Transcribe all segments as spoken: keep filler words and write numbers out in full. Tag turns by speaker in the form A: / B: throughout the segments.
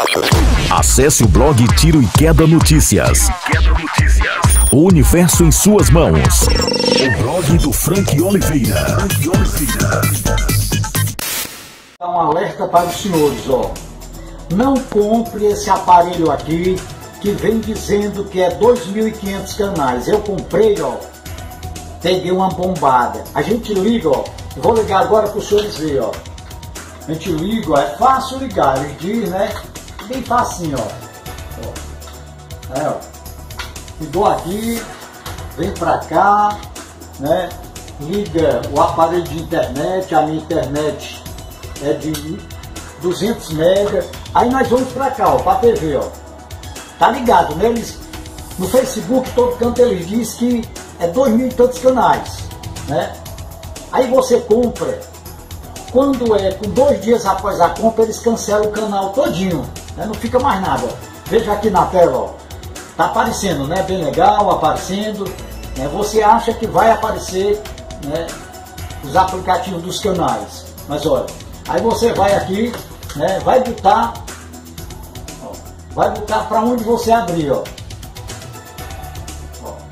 A: Acesse o blog Tiro e Queda Notícias. O universo em suas mãos. O blog do Frank Oliveira.
B: Dá um alerta para os senhores, ó. Não compre esse aparelho aqui que vem dizendo que é dois mil e quinhentos canais. Eu comprei, ó. Peguei uma bombada. A gente liga, ó. Eu vou ligar agora para os senhores verem, ó. A gente liga, ó. É fácil ligar. Ele diz, né? Bem facinho, ó. ó. É, ó. Ligou aqui, vem pra cá, né? Liga o aparelho de internet. A minha internet é de duzentos megas. Aí nós vamos pra cá, ó, pra T V, ó. Tá ligado, né? Eles, no Facebook, todo canto eles dizem que é dois mil e tantos canais, né? Aí você compra, quando é com dois dias após a compra, eles cancelam o canal todinho, né? Não fica mais nada, ó. Veja aqui na tela, ó. Tá aparecendo, né? Bem legal, aparecendo. Né? Você acha que vai aparecer, né, os aplicativos dos canais. Mas olha, aí você vai aqui, né? Vai botar, ó, vai botar para onde você abrir, ó. ó.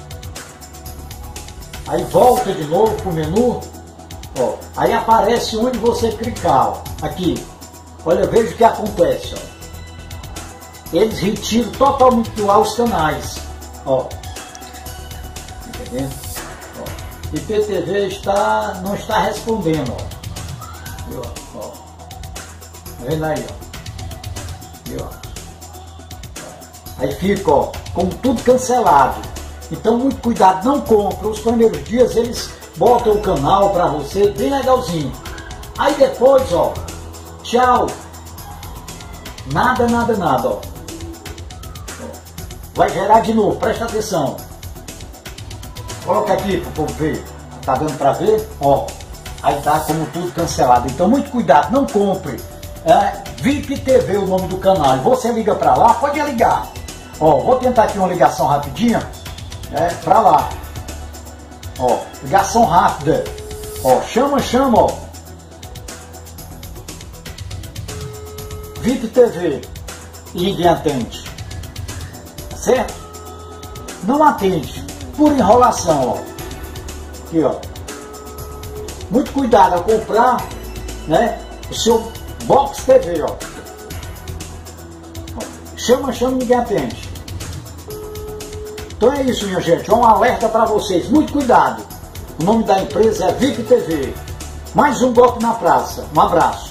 B: Aí volta de novo pro menu, ó. Aí aparece onde você clicar, ó. Aqui. Olha, veja o que acontece, ó. Eles retiram totalmente do ar os canais, ó. Entendendo? Ó. I P T V está, não está respondendo, ó. Viu? Ó. Tá vendo aí, ó. Viu? Aí fica, ó, com tudo cancelado. Então muito cuidado, não compra. Os primeiros dias eles botam o canal para você bem legalzinho. Aí depois, ó, tchau. Nada, nada, nada, ó. Vai gerar de novo, presta atenção. Coloca aqui para o povo ver. Tá dando para ver? Ó, aí tá como tudo cancelado. Então muito cuidado, não compre. É, V I P T V o nome do canal. Você liga para lá, pode ligar. Ó, vou tentar aqui uma ligação rapidinha. É, para lá. Ó, ligação rápida. Ó, chama, chama, ó. V I P T V. E ninguém atende. Certo? Não atende. Por enrolação, ó. Aqui, ó. Muito cuidado ao comprar, né, o seu Box T V, ó. Chama, chama, ninguém atende. Então é isso, minha gente. É um alerta para vocês. Muito cuidado. O nome da empresa é V I P T V. Mais um golpe na praça. Um abraço.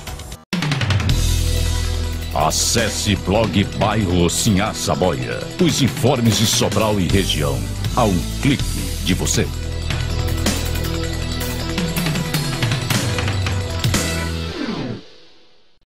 A: Acesse blog Bairro Sinhá Saboia. Os informes de Sobral e região. A um clique de você.